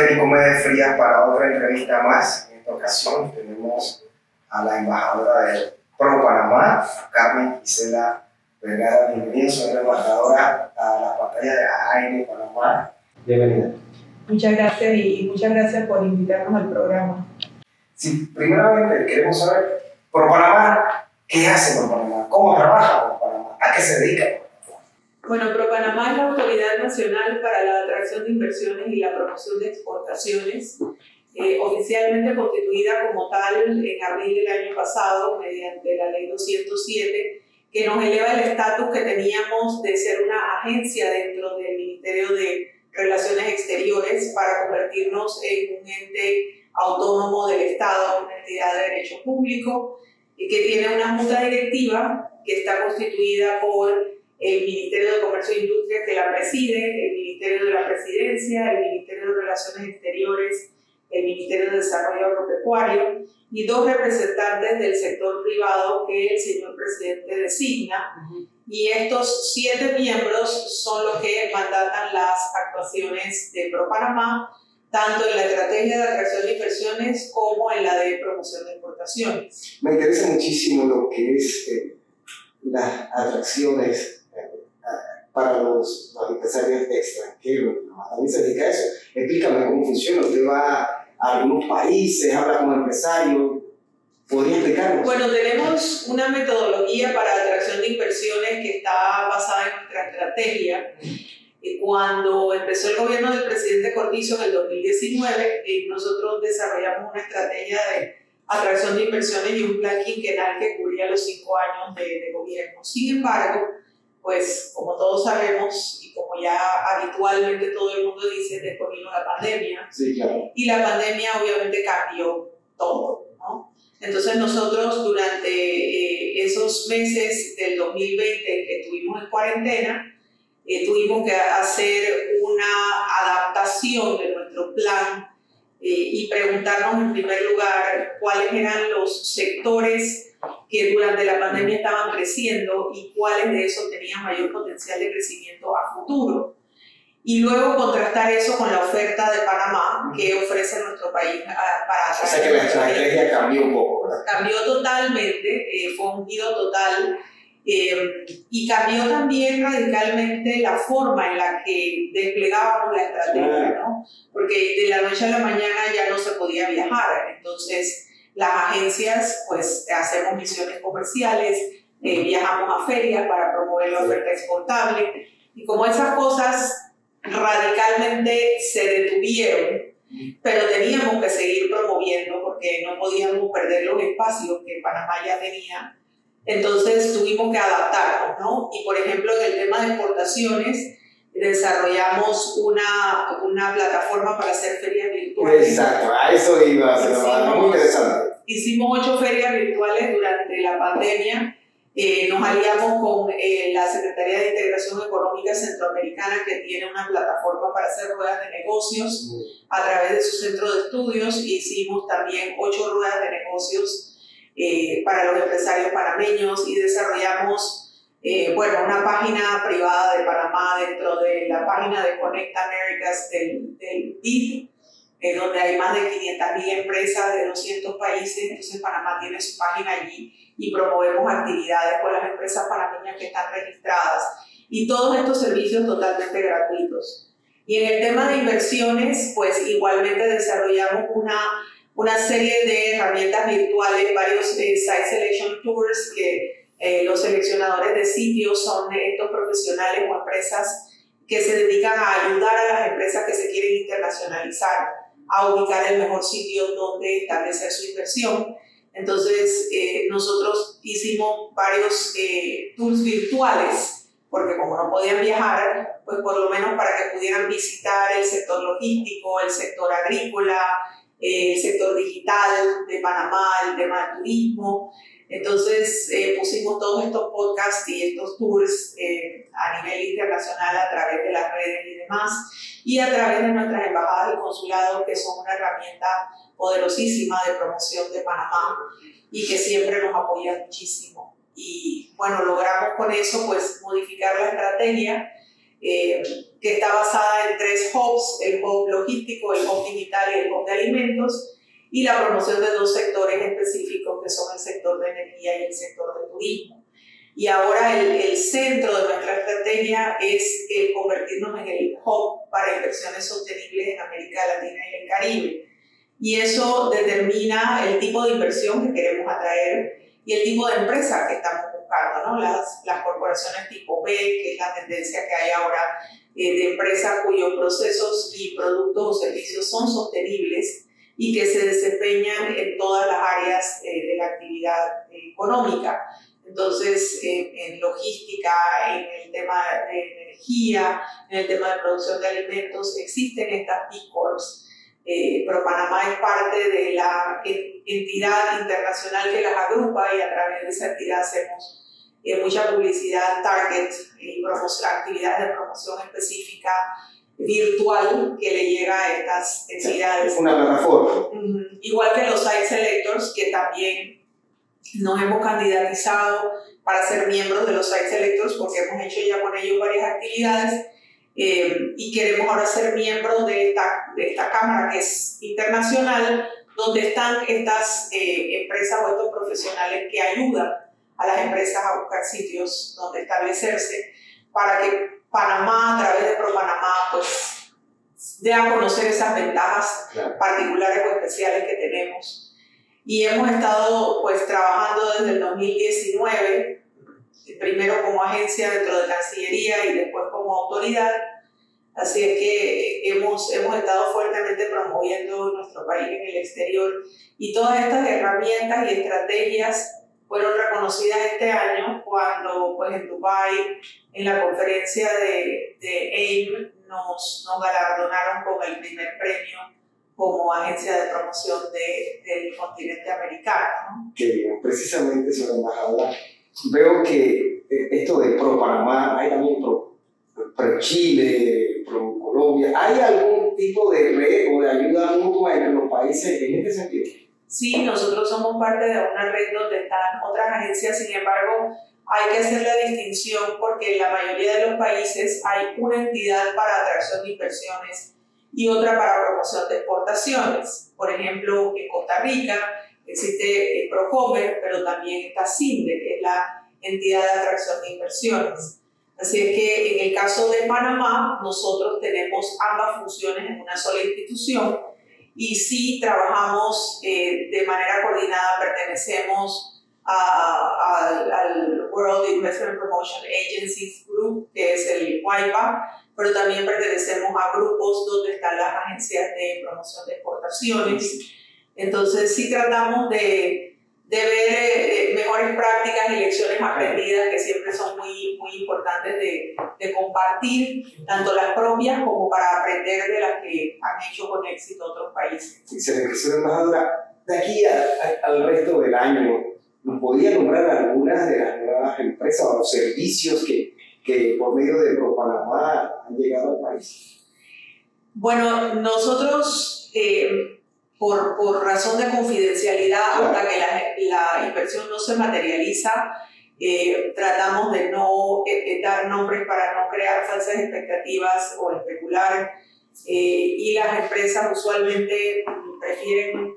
de Nicomedes Frías para otra entrevista más. En esta ocasión tenemos a la embajadora de Pro Panamá, Carmen Gisela Vergara. Bienvenida, señora embajadora, a la pantalla de AINE Panamá. Bienvenida. Muchas gracias y muchas gracias por invitarnos al programa. Sí, primeramente queremos saber, Pro Panamá, ¿qué hace Pro Panamá? ¿Cómo trabaja Pro Panamá? ¿A qué se dedica? Bueno, Pro Panamá es la Autoridad Nacional para la Atracción de Inversiones y la Promoción de Exportaciones, oficialmente constituida como tal en abril del año pasado mediante la Ley 207, que nos eleva el estatus que teníamos de ser una agencia dentro del Ministerio de Relaciones Exteriores para convertirnos en un ente autónomo del Estado, una entidad de derecho público, y que tiene una junta directiva que está constituida por el Ministerio de Comercio e Industria, que la preside, el Ministerio de la Presidencia, el Ministerio de Relaciones Exteriores, el Ministerio de Desarrollo Agropecuario y dos representantes del sector privado que el señor presidente designa. Y estos 7 miembros son los que mandatan las actuaciones de Pro Panamá, tanto en la estrategia de atracción de inversiones como en la de promoción de exportaciones. Me interesa muchísimo lo que es las atracciones para los empresarios extranjeros. También se dedica a eso. Explícame cómo funciona. Usted va a algunos países, habla con empresarios. ¿Podría explicarnos? Bueno, tenemos una metodología para atracción de inversiones que está basada en nuestra estrategia. Cuando empezó el gobierno del presidente Cortizo en el 2019, nosotros desarrollamos una estrategia de atracción de inversiones y un plan quinquenal que cubría los 5 años de gobierno. Sin embargo, pues como todos sabemos y como ya habitualmente todo el mundo dice, después vino la pandemia. Sí, claro. Y la pandemia obviamente cambió todo, ¿no? Entonces nosotros durante esos meses del 2020 que estuvimos en cuarentena, tuvimos que hacer una adaptación de nuestro plan y preguntarnos en primer lugar cuáles eran los sectores que durante la pandemia estaban creciendo y cuáles de esos tenían mayor potencial de crecimiento a futuro. Y luego contrastar eso con la oferta de Panamá que ofrece nuestro país para atraer. O sea que la estrategia cambió un poco, ¿verdad? Cambió totalmente, fue un giro total. Y cambió también radicalmente la forma en la que desplegábamos la estrategia, ¿no? Porque de la noche a la mañana ya no se podía viajar, entonces las agencias pues hacemos misiones comerciales, viajamos a ferias para promover la oferta exportable, y como esas cosas radicalmente se detuvieron, pero teníamos que seguir promoviendo porque no podíamos perder los espacios que Panamá ya tenía. Entonces tuvimos que adaptarnos, ¿no? Y por ejemplo, en el tema de exportaciones, desarrollamos una plataforma para hacer ferias virtuales. Exacto, a eso iba a ser muy interesante. Hicimos 8 ferias virtuales durante la pandemia. Nos aliamos con la Secretaría de Integración Económica Centroamericana, que tiene una plataforma para hacer ruedas de negocios a través de su centro de estudios. Hicimos también 8 ruedas de negocios para los empresarios panameños y desarrollamos una página privada de Panamá dentro de la página de Connect Americas del BID, donde hay más de 500.000 empresas de 200 países. Entonces Panamá tiene su página allí y promovemos actividades con las empresas panameñas que están registradas, y todos estos servicios totalmente gratuitos. Y en el tema de inversiones, pues igualmente desarrollamos una serie de herramientas virtuales, varios Site Selection Tours, que los seleccionadores de sitios son estos profesionales o empresas que se dedican a ayudar a las empresas que se quieren internacionalizar a ubicar el mejor sitio donde establecer su inversión. Entonces nosotros hicimos varios tours virtuales, porque como no podían viajar, pues por lo menos para que pudieran visitar el sector logístico, el sector agrícola, el sector digital de Panamá, el tema del turismo. Entonces pusimos todos estos podcasts y estos tours a nivel internacional a través de las redes y demás, y a través de nuestras embajadas y consulados, que son una herramienta poderosísima de promoción de Panamá y que siempre nos apoyan muchísimo. Y bueno, logramos con eso pues modificar la estrategia que está basada en 3 hubs, el hub logístico, el hub digital y el hub de alimentos, y la promoción de 2 sectores específicos que son el sector de energía y el sector de turismo. Y ahora el centro de nuestra estrategia es convertirnos en el hub para inversiones sostenibles en América Latina y el Caribe. Y eso determina el tipo de inversión que queremos atraer y el tipo de empresa que estamos buscando, ¿no? Las corporaciones tipo B, que es la tendencia que hay ahora de empresas cuyos procesos y productos o servicios son sostenibles y que se desempeñan en todas las áreas de la actividad económica. Entonces, en logística, en el tema de energía, en el tema de producción de alimentos, existen estas B Corps, pero Panamá es parte de la entidad internacional que las agrupa y a través de esa entidad hacemos mucha publicidad, target y actividades de promoción específica virtual que le llega a estas entidades. Es una plataforma. Igual que los Site Selectors, que también nos hemos candidatizado para ser miembros de los Site Selectors porque hemos hecho ya con ellos varias actividades y queremos ahora ser miembros de esta cámara que es internacional, donde están estas empresas o estos profesionales que ayudan a las empresas a buscar sitios donde establecerse para que Panamá, a través de ProPanamá, pues dé a conocer esas ventajas particulares o especiales que tenemos. Y hemos estado pues trabajando desde el 2019, primero como agencia dentro de Cancillería y después como autoridad. Así es que hemos estado fuertemente promoviendo nuestro país en el exterior y todas estas herramientas y estrategias fueron reconocidas este año cuando pues, en Dubái, en la conferencia de AIM, nos galardonaron con el primer premio como agencia de promoción del continente americano, ¿no? Qué bien, precisamente, señora embajadora, veo que esto de Pro Panamá, hay también Pro Chile, Pro Colombia, ¿hay algún tipo de red o de ayuda mutua entre los países en este sentido? Sí, nosotros somos parte de una red donde están otras agencias, sin embargo, hay que hacer la distinción porque en la mayoría de los países hay una entidad para atracción de inversiones y otra para promoción de exportaciones. Por ejemplo, en Costa Rica existe Procomer, pero también está CINDE, que es la entidad de atracción de inversiones. Así es que en el caso de Panamá, nosotros tenemos ambas funciones en una sola institución y sí trabajamos de manera coordinada, pertenecemos al World Investment Promotion Agencies Group, que es el WIPA, pero también pertenecemos a grupos donde están las agencias de promoción de exportaciones. Entonces sí tratamos de ver mejores prácticas y lecciones aprendidas que siempre son muy importantes de compartir, tanto las propias como para aprender de las que han hecho con éxito otros países. Excelente, señora embajadora. De aquí al resto del año, ¿nos podría nombrar algunas de las nuevas empresas o los servicios que por medio de ProPanamá han llegado al país? Bueno, nosotros por razón de confidencialidad, hasta que la inversión no se materializa, tratamos de no dar nombres para no crear falsas expectativas o especular, y las empresas usualmente prefieren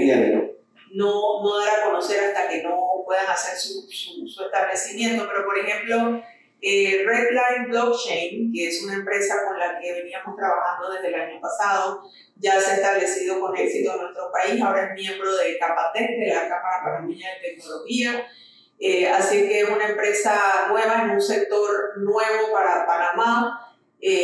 no dar a conocer hasta que no puedan hacer su establecimiento. Pero por ejemplo, Redline Blockchain, que es una empresa con la que veníamos trabajando desde el año pasado, ya se ha establecido con éxito en nuestro país, ahora es miembro de Capatec, de la Cámara Panameña de Tecnología, así que es una empresa nueva en un sector nuevo para Panamá,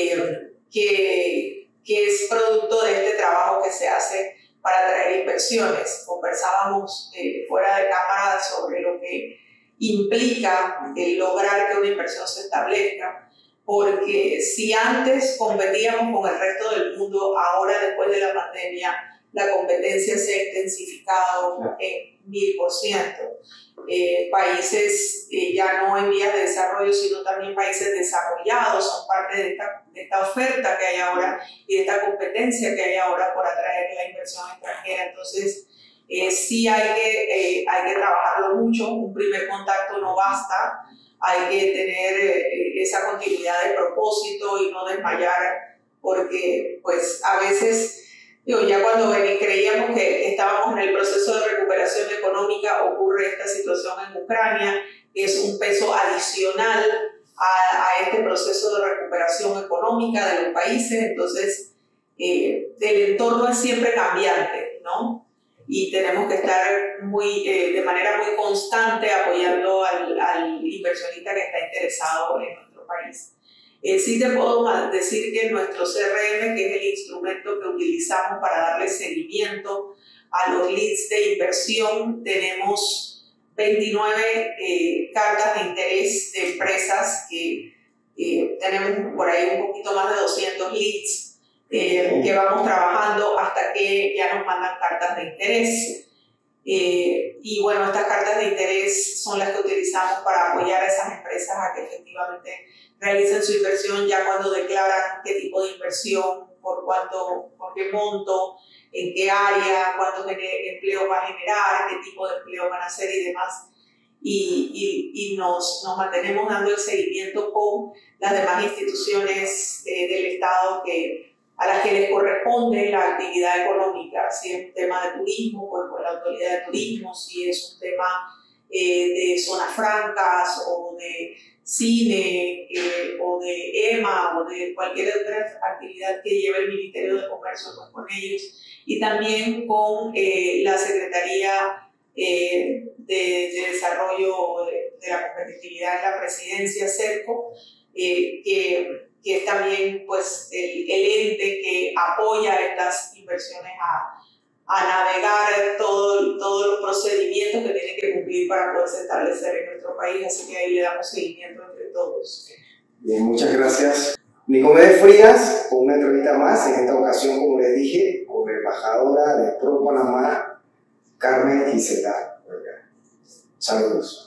que es producto de este trabajo que se hace para atraer inversiones. Conversábamos fuera de cámara sobre lo que implica lograr que una inversión se establezca, porque si antes competíamos con el resto del mundo, ahora después de la pandemia la competencia se ha intensificado en 1000%. Países ya no en vías de desarrollo, sino también países desarrollados son parte de esta oferta que hay ahora y de esta competencia que hay ahora por atraer la inversión extranjera. Entonces, sí hay que trabajarlo mucho. Un primer contacto no basta, hay que tener esa continuidad de propósito y no desmayar, porque pues a veces, ya cuando creíamos que estábamos en el proceso de recuperación económica, ocurre esta situación en Ucrania, que es un peso adicional a este proceso de recuperación económica de los países. Entonces el entorno es siempre cambiante, ¿no? Y tenemos que estar de manera muy constante apoyando al inversionista que está interesado en nuestro país. Sí te puedo decir que nuestro CRM, que es el instrumento que utilizamos para darle seguimiento a los leads de inversión, tenemos 29 cartas de interés de empresas que tenemos por ahí un poquito más de 200 leads que vamos trabajando hasta que ya nos mandan cartas de interés. Y bueno, estas cartas de interés son las que utilizamos para apoyar a esas empresas a que efectivamente realicen su inversión ya cuando declaran qué tipo de inversión, por cuánto, por qué monto, en qué área, cuántos empleo va a generar, qué tipo de empleo van a hacer y demás. Y nos mantenemos dando el seguimiento con las demás instituciones del Estado a las que les corresponde la actividad económica. Si es un tema de turismo, pues con la autoridad de turismo; si es un tema de zonas francas o de cine o de EMA o de cualquier otra actividad que lleve el Ministerio de Comercio, pues con ellos. Y también con la Secretaría de Desarrollo de la Competitividad de la Presidencia, CERCO, que es también pues, el ente que apoya estas inversiones a navegar todos los procedimientos que tienen que cumplir para poderse establecer en nuestro país. Así que ahí le damos seguimiento entre todos. Bien, muchas gracias. Nicomedes Frías, con una entrevista más, en esta ocasión, como les dije, con la embajadora de ProPanamá, Carmen Gisela. Saludos.